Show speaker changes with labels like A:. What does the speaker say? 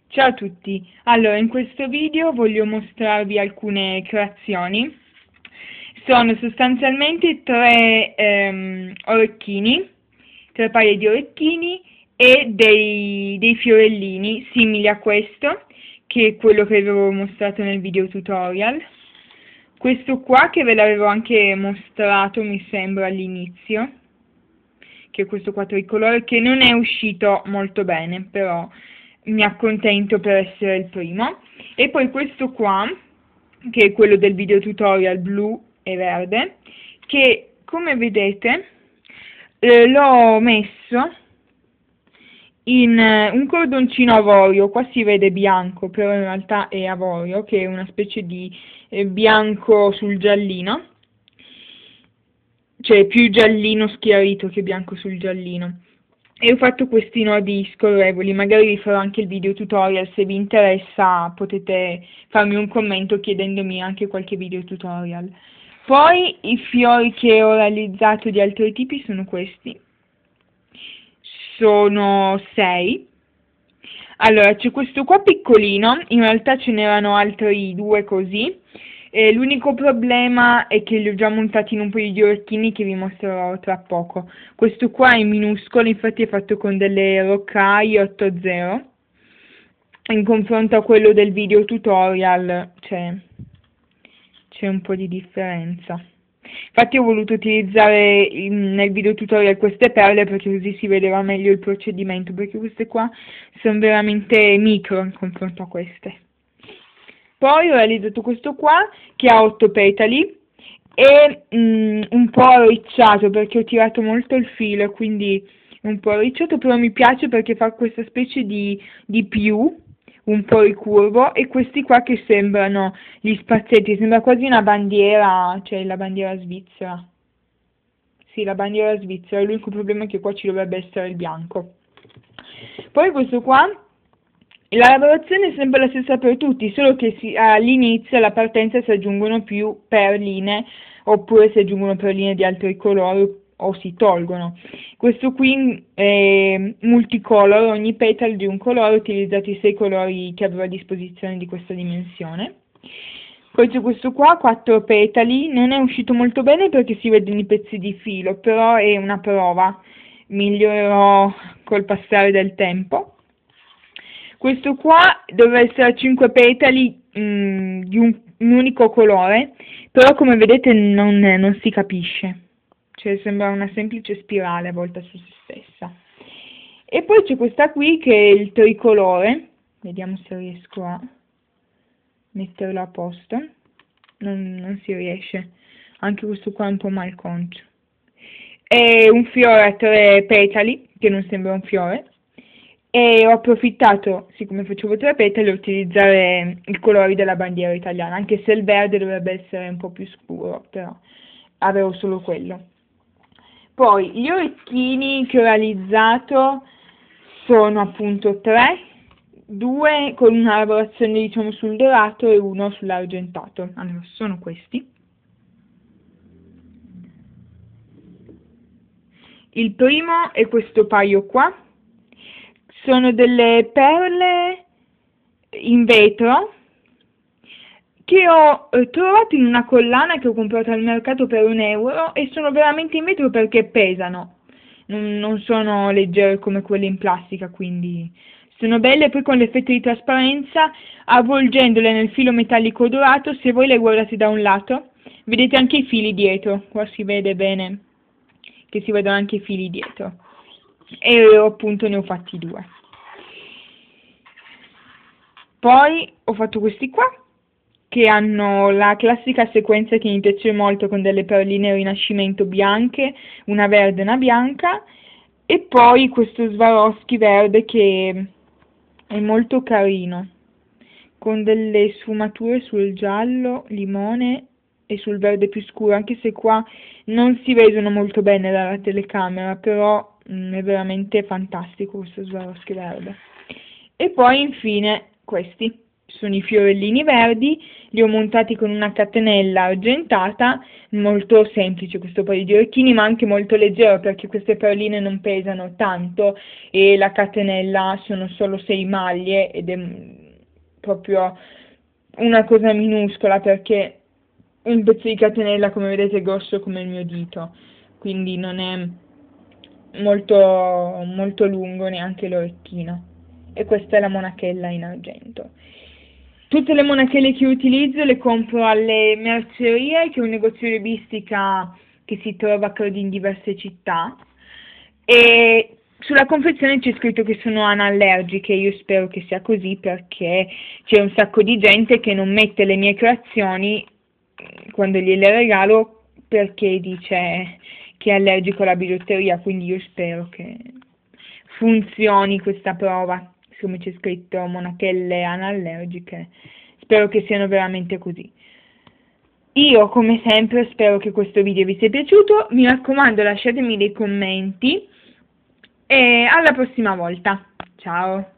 A: Ciao a tutti, allora in questo video voglio mostrarvi alcune creazioni. Sono sostanzialmente tre paia di orecchini e dei fiorellini simili a questo, che è quello che avevo mostrato nel video tutorial. Questo qua che ve l'avevo anche mostrato mi sembra all'inizio, che è questo qua tricolore, che non è uscito molto bene, però mi accontento per essere il primo. E poi questo qua, che è quello del video tutorial blu e verde, che come vedete l'ho messo in un cordoncino avorio. Qua si vede bianco, però in realtà è avorio, che è una specie di bianco sul giallino, cioè più giallino schiarito che bianco sul giallino. E ho fatto questi nodi scorrevoli, magari vi farò anche il video tutorial, se vi interessa potete farmi un commento chiedendomi anche qualche video tutorial. Poi i fiori che ho realizzato di altri tipi sono questi, sono 6. Allora, c'è questo qua piccolino, in realtà ce n'erano altri 2 così. L'unico problema è che li ho già montati in un paio di orecchini che vi mostrerò tra poco. Questo qua è minuscolo, infatti è fatto con delle Rokai 8.0. In confronto a quello del video tutorial c'è un po' di differenza. Infatti ho voluto utilizzare nel video tutorial queste perle perché così si vedeva meglio il procedimento, perché queste qua sono veramente micro in confronto a queste. Poi ho realizzato questo qua che ha 8 petali e un po' arricciato perché ho tirato molto il filo, quindi un po' arricciato, però mi piace perché fa questa specie di più, un po' ricurvo, e questi qua che sembrano gli spazzetti, sembra quasi una bandiera, cioè la bandiera svizzera. Sì, la bandiera svizzera, l'unico problema è che qua ci dovrebbe essere il bianco. Poi questo qua, la lavorazione è sempre la stessa per tutti, solo che all'inizio, alla partenza, si aggiungono più perline, oppure si aggiungono perline di altri colori o si tolgono. Questo qui è multicolor, ogni petalo di un colore, utilizzati i 6 colori che avevo a disposizione di questa dimensione. Poi c'è questo qua, 4 petali, non è uscito molto bene perché si vedono i pezzi di filo, però è una prova, migliorerò col passare del tempo. Questo qua doveva essere 5 petali di un unico colore, però come vedete non si capisce, cioè sembra una semplice spirale avvolta su se stessa. E poi c'è questa qui che è il tricolore, vediamo se riesco a metterlo a posto, non si riesce, anche questo qua è un po' malconcio. È un fiore a 3 petali, che non sembra un fiore, e ho approfittato, siccome facevo 3 petali, di utilizzare i colori della bandiera italiana, anche se il verde dovrebbe essere un po' più scuro, però avevo solo quello. Poi gli orecchini che ho realizzato sono appunto 3, 2 con una lavorazione diciamo sul dorato e 1 sull'argentato. Allora, sono questi. Il primo è questo paio qua. Sono delle perle in vetro che ho trovato in una collana che ho comprato al mercato per €1 e sono veramente in vetro perché pesano, non sono leggere come quelle in plastica, quindi sono belle. Poi con l'effetto di trasparenza, avvolgendole nel filo metallico dorato, se voi le guardate da un lato, vedete anche i fili dietro, qua si vede bene che si vedono anche i fili dietro, e appunto ne ho fatti 2. Poi ho fatto questi qua, che hanno la classica sequenza che mi piace molto, con delle perline Rinascimento bianche, una verde e una bianca, e poi questo Swarovski verde che è molto carino, con delle sfumature sul giallo, limone e sul verde più scuro, anche se qua non si vedono molto bene dalla telecamera, però è veramente fantastico questo Swarovski verde. E poi infine questi sono i fiorellini verdi, li ho montati con una catenella argentata, molto semplice questo paio di orecchini, ma anche molto leggero perché queste perline non pesano tanto e la catenella sono solo 6 maglie ed è proprio una cosa minuscola perché un pezzo di catenella, come vedete, è grosso come il mio dito, quindi non è molto lungo neanche l'orecchino. E questa è la monachella in argento. Tutte le monachelle che utilizzo le compro alle mercerie, che è un negozio di hobbistica che si trova credo in diverse città, e sulla confezione c'è scritto che sono anallergiche. Io spero che sia così perché c'è un sacco di gente che non mette le mie creazioni quando gliele regalo perché dice che è allergico alla bigiotteria, quindi io spero che funzioni questa prova, come c'è scritto monachelle anallergiche, spero che siano veramente così. Io, come sempre, spero che questo video vi sia piaciuto, mi raccomando lasciatemi dei commenti e alla prossima volta, ciao!